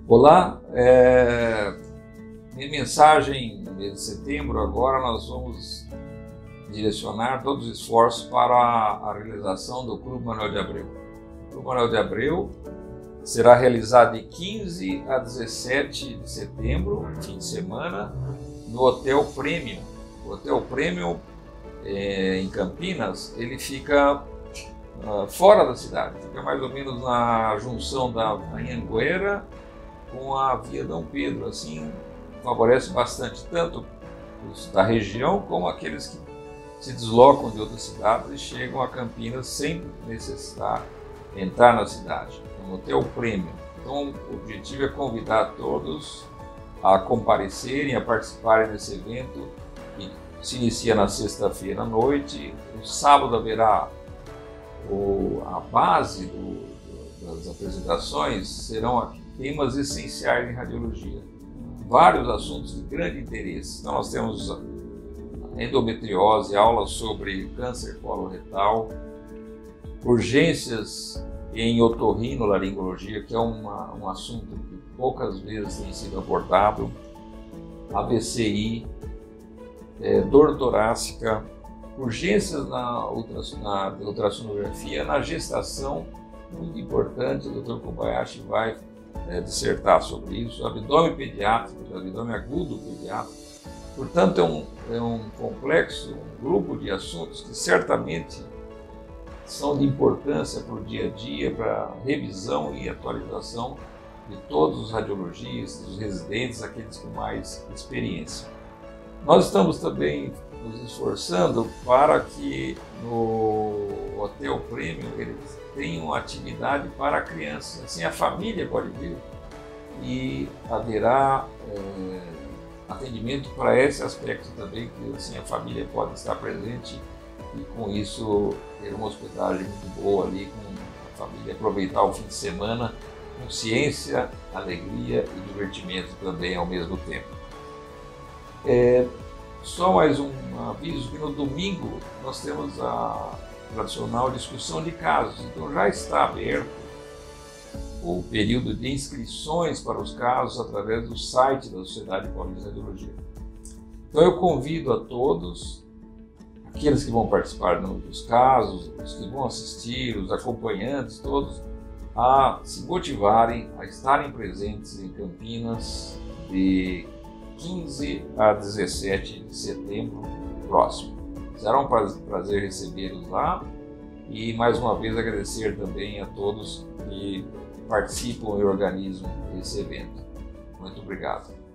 Olá, minha mensagem no mês de setembro, agora nós vamos direcionar todos os esforços para a realização do Clube Manuel de Abreu. O Clube Manuel de Abreu será realizado de 15 a 17 de setembro, fim de semana, no Hotel Premium. O Hotel Premium em Campinas, ele fica fora da cidade, fica mais ou menos na junção da Anhanguera com a Via Dom Pedro, assim favorece bastante tanto os da região como aqueles que se deslocam de outras cidades e chegam a Campinas sem necessitar entrar na cidade, no Hotel Premium. Então o objetivo é convidar todos a comparecerem, a participarem desse evento, que se inicia na sexta-feira à noite. No sábado haverá a base das apresentações, serão temas essenciais em radiologia, vários assuntos de grande interesse. Então nós temos endometriose, aulas sobre câncer coloretal, urgências em otorrinolaringologia, que é um assunto que poucas vezes tem sido abordado, AVCI, dor torácica, urgências na ultrassonografia, na gestação, muito importante, o Dr. Kobayashi vai dissertar sobre isso, abdômen pediátrico, abdômen agudo pediátrico. Portanto, é um complexo, um grupo de assuntos que certamente são de importância para o dia a dia, para a revisão e atualização de todos os radiologistas, os residentes, aqueles com mais experiência. Nós estamos também nos esforçando para que no Hotel Premium eles tenham atividade para a criança. Assim a família pode vir e haverá atendimento para esse aspecto também, que assim a família pode estar presente e com isso ter uma hospedagem muito boa ali, com a família aproveitar o fim de semana com ciência, alegria e divertimento também ao mesmo tempo. Só mais um aviso que no domingo nós temos a tradicional discussão de casos, então já está aberto o período de inscrições para os casos através do site da Sociedade Paulista de Radiologia. Então eu convido a todos, aqueles que vão participar dos casos, os que vão assistir, os acompanhantes, todos, a se motivarem a estarem presentes em Campinas de 15 a 17 de setembro próximo. Será um prazer recebê-los lá e mais uma vez agradecer também a todos que participam e organizam esse evento. Muito obrigado.